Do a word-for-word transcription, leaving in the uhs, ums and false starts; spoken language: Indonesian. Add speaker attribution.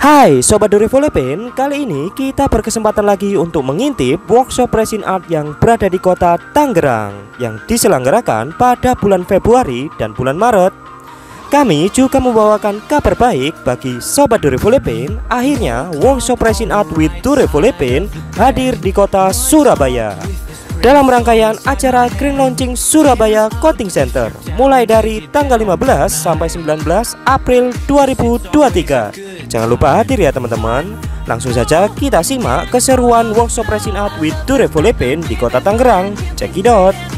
Speaker 1: Hai Sobat Duri Philippine, kali ini kita berkesempatan lagi untuk mengintip workshop resin art yang berada di kota Tangerang yang diselenggarakan pada bulan Februari dan bulan Maret. Kami juga membawakan kabar baik bagi Sobat Duri Philippine. Akhirnya workshop resin art with Duri Philippine hadir di kota Surabaya dalam rangkaian acara Grand Launching Surabaya Coating Center mulai dari tanggal lima belas sampai sembilan belas April dua ribu dua puluh tiga. Jangan lupa hadir ya teman-teman. Langsung saja kita simak keseruan workshop resin art with Duri Philippine di kota Tangerang. Check it out.